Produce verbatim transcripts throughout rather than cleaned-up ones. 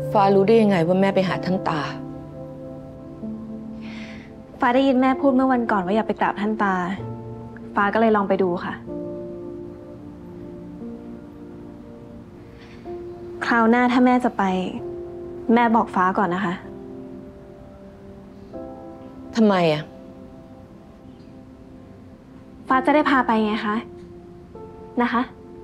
ฟ้ารู้ได้ยังไงว่าแม่ไปหาท่านตาฟ้าได้ยินแม่พูดเมื่อวันก่อนว่าอยากไปกราบท่านตาฟ้าก็เลยลองไปดูค่ะคราวหน้าถ้าแม่จะไปแม่บอกฟ้าก่อนนะคะทำไมอะฟ้าจะได้พาไปไงคะนะคะ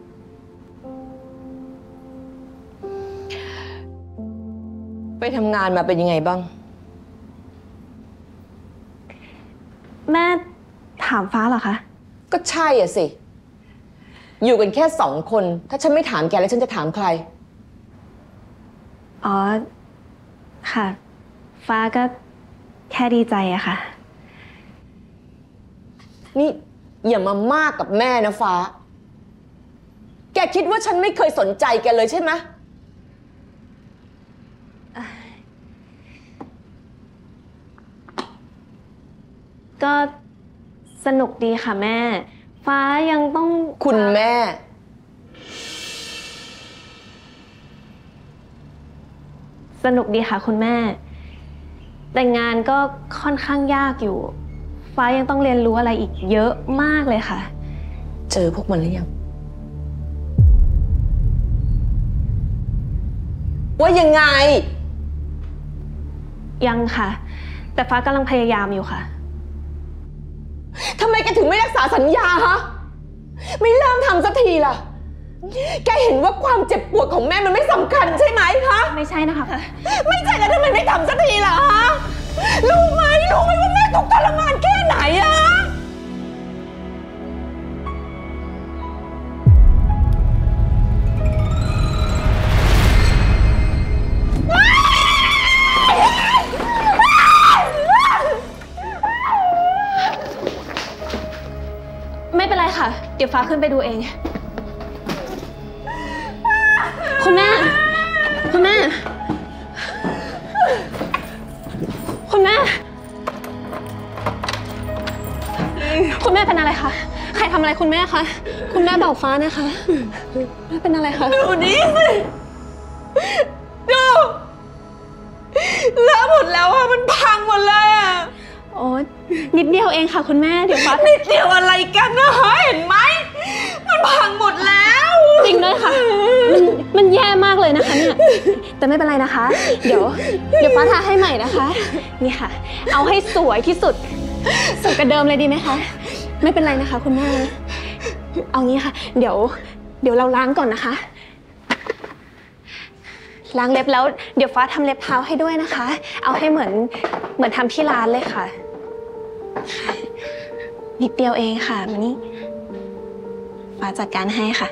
ไปทำงานมาเป็นยังไงบ้างแม่ถามฟ้าเหรอคะก็ใช่อ่ะสิอยู่กันแค่สองคนถ้าฉันไม่ถามแกแล้วฉันจะถามใครอ๋อค่ะฟ้าก็แค่ดีใจอะค่ะนี่อย่ามามากกับแม่นะฟ้าแกคิดว่าฉันไม่เคยสนใจแกเลยใช่ไหมก็สนุกดีค่ะแม่ฟ้ายังต้องคุณแม่สนุกดีค่ะคุณแม่แต่งานก็ค่อนข้างยากอยู่ฟ้ายังต้องเรียนรู้อะไรอีกเยอะมากเลยค่ะเจอพวกมันหรือยังว่ายังไงยังค่ะแต่ฟ้ากำลังพยายามอยู่ค่ะทำไมแกถึงไม่รักษาสัญญาฮะไม่เริ่มทำสักทีล่ะแกเห็นว่าความเจ็บปวดของแม่มันไม่สำคัญใช่ไหมคะไม่ใช่นะคะไม่ใช่แล้วทำไมไม่ทำสักทีล่ะฮะรู้ไหมรู้ไหมว่าแม่ทุกข์ทรมานแค่ไหนอะไม่เป็นไรค่ะเดี๋ยวฟ้าขึ้นไปดูเองคุณแม่คุณแม่คุณแม่คุณแม่เป็นอะไรคะใครทำอะไรคุณแม่คะคุณแม่บอกฟ้านะคะแม่เป็นอะไรคะดูนี่สิดูเลอะหมดแล้วอะมันพังหมดเลยอะโอ้นิดเดียวเองค่ะคุณแม่เดี๋ยวฟ้านิดเดียวอะไรกันนะเห็นไหมมันพังหมดแล้วจริงด้วยค่ะมันมันแย่มากเลยนะคะเนี่ยแต่ไม่เป็นไรนะคะเดี๋ยวเดี๋ยวฟ้าทาให้ใหม่นะคะนี่ค่ะเอาให้สวยที่สุดสวยกว่าเดิมเลยดีไหมคะไม่เป็นไรนะคะคุณแม่เอางี้ค่ะเดี๋ยวเดี๋ยวเราล้างก่อนนะคะล้างเล็บแล้วเดี๋ยวฟ้าทำเล็บเท้าให้ด้วยนะคะเอาให้เหมือนเหมือนทำที่ร้านเลยค่ะนิดเดียวเองค่ะมานี่ฟ้าจัดการให้ค่ะ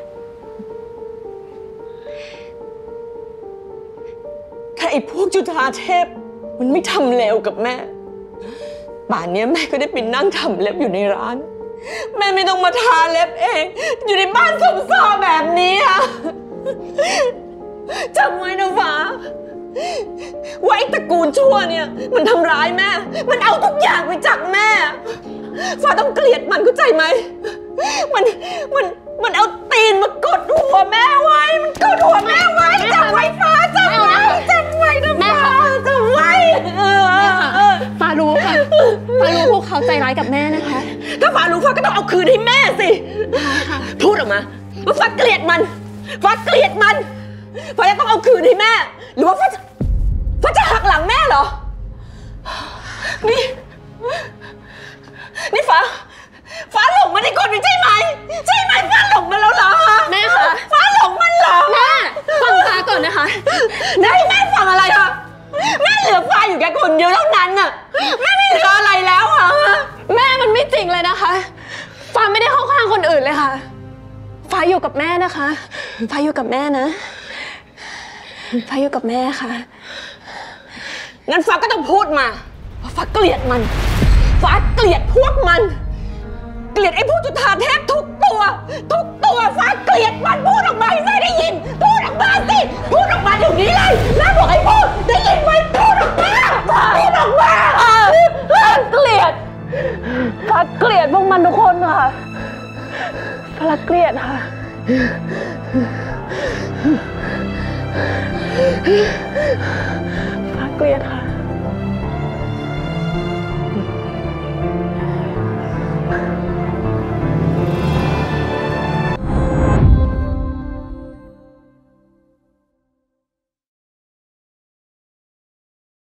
ถ้าไอ้พวกจุฑาเทพมันไม่ทำเลวกับแม่ป่านนี้แม่ก็ได้ไปนั่งทำเล็บอยู่ในร้านแม่ไม่ต้องมาทาเล็บเองอยู่ในบ้านสมซอแบบนี้อะจำไว้นะฟ้าว่าไอ้ตระกูลชั่วเนี่ยมันทำร้ายแม่มันเอาทุกอย่างไปจากแม่ฟ้าต้องเกลียดมันเข้าใจไหมมันมันมันเอาตีนมากดหัวแม่ไว้มันกดหัวแม่ไว้จำไว้ฟ้าจำไว้จำไว้นะฟ้าจำไว้ฟ้ารู้ค่ะฟ้ารู้พวกเขาใจร้ายกับแม่นะคะถ้าฟ้ารู้ฟ้าก็ต้องเอาคืนให้แม่สิพูดออกมาว่าฟ้าเกลียดมันฟ้าเกลียดมันฟ้าจะต้องเอาคืนให้แม่หรือว่าฟ้าจะฟ้าจะหักหลังแม่เหรอนี่นี่ฟ้าฟ้าหลงมันในคนนี้ใช่ไหมใช่ไหมฟ้าหลงมันแล้วเหรอแม่คะฟ้าหลงมันเหรอแม่ฟังฟ้าก่อนนะคะแม่แม่ฟังอะไรคะแม่เหลือฟ้าอยู่แค่คนเดียวเท่านั้นน่ะแม่ไม่เหลืออะไรแล้วอ่ะแม่มันไม่จริงเลยนะคะฟ้าไม่ได้เข้าข้างคนอื่นเลยค่ะฟ้าอยู่กับแม่นะคะฟ้าอยู่กับแม่นะฟ้าอยู่กับแม่ค่ะงั้นฟ้าก็ต้องพูดมาว่าฟ้าเกลียดมันฟ้าเกลียดพวกมันเกลียดไอ้พวกจุฑาเทพทุกตัวทุกตัวฟ้าเกลียดมันพูดออกมาให้แม่ได้ยินพูดออกมาสิพูดออกมาเดี๋ยวนี้เลยแม่บอกให้พูดได้ยินไหมพูดออกมาพูดออกมาฟ้าเกลียดฟ้าเกลียดพวกมันทุกคนค่ะฟ้าเกลียดค่ะฟ้าเกลียดค่ะ